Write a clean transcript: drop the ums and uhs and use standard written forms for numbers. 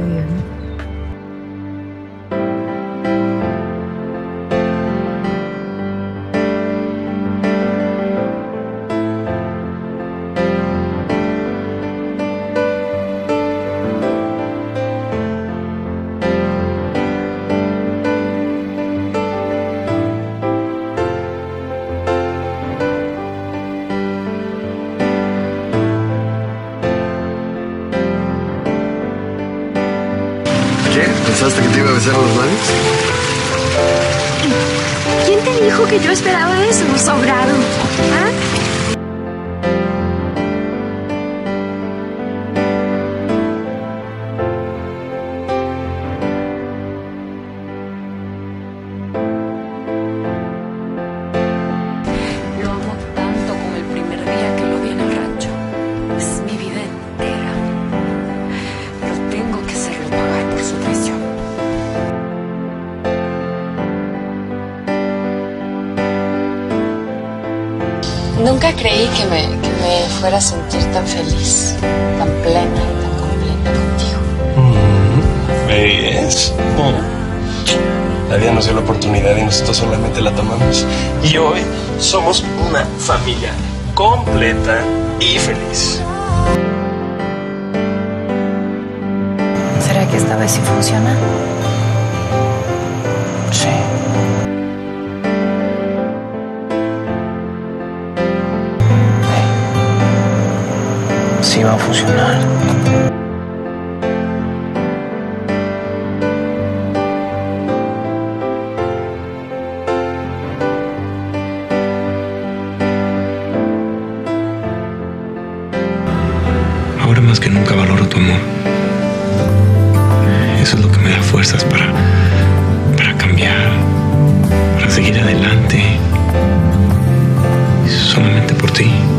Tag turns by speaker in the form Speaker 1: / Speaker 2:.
Speaker 1: bien.
Speaker 2: ¿Qué? ¿Pensaste que te iba a besar los labios?
Speaker 1: ¿Quién te dijo que yo esperaba eso, sobrado? ¿Ah?
Speaker 3: Lo amo tanto como el primer día que lo vi en el rancho. Es mi vida entera. Pero tengo que hacerlo pagar por su traición. Nunca creí que me fuera a sentir tan feliz, tan plena y tan completa contigo.
Speaker 4: ¿Ves? La vida nos dio la oportunidad y nosotros solamente la tomamos. Y hoy somos una familia completa y feliz.
Speaker 3: ¿Será que esta vez sí funciona?
Speaker 5: Sí. Sí va a funcionar.
Speaker 6: Ahora más que nunca valoro tu amor. Eso es lo que me da fuerzas para cambiar, para seguir adelante. Solamente por ti.